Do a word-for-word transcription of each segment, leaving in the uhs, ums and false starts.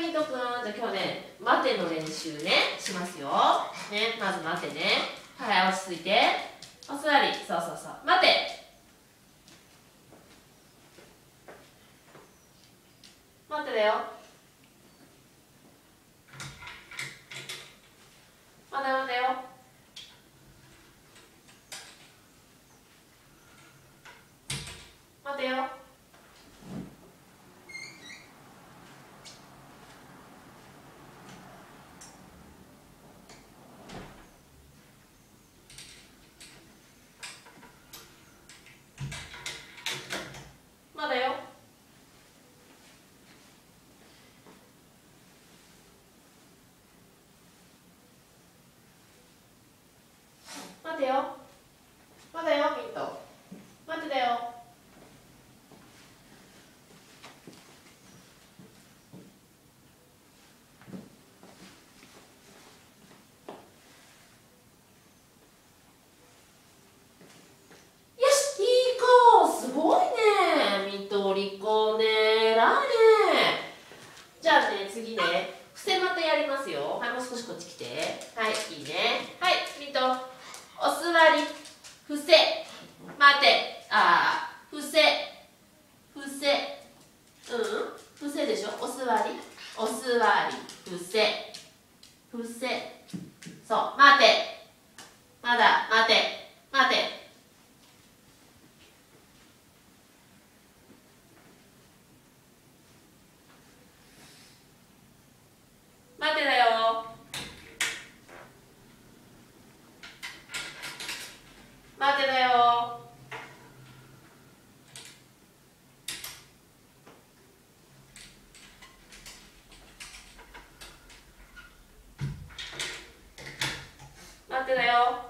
ミントくん、じゃあ今日ね、待ての練習ね、しますよ。ね、まず待てね。はい、落ち着いて。お座り、そうそうそう。待て。待てだよ。まだ待てよ。待てよ。まだよ。待てよ。まだよ、ミント。待てだよ。よし、いい子。すごいね。ミント、リコね。偉いね。じゃあね、次ね、伏せまたやりますよ。はい、もう少しこっち来て。はい、いいね。はい、ミント、お座り、伏せ、待て、あー、伏せ、伏せ、うん、伏せでしょ、お座り、お座り、伏せ、伏せ、そう、待て、まだ、待て、待て。待てだよ。待てだよ。待てだよ。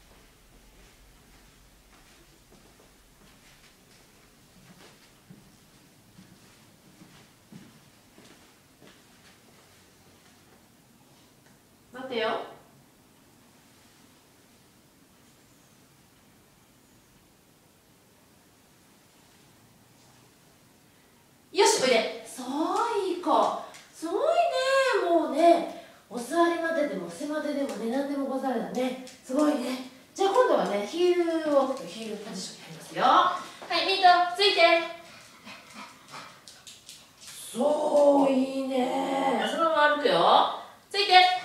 待てよ。よし、おいで。そう、いい子。すごいね。もうね、お座りまででも伏せまででもね、何でもござるだね。すごいね。じゃあ今度はね、ヒールを、ヒールポジションやりますよ。はい、ミント、ついて。そう、いいね。そのまま歩くよ。ついて。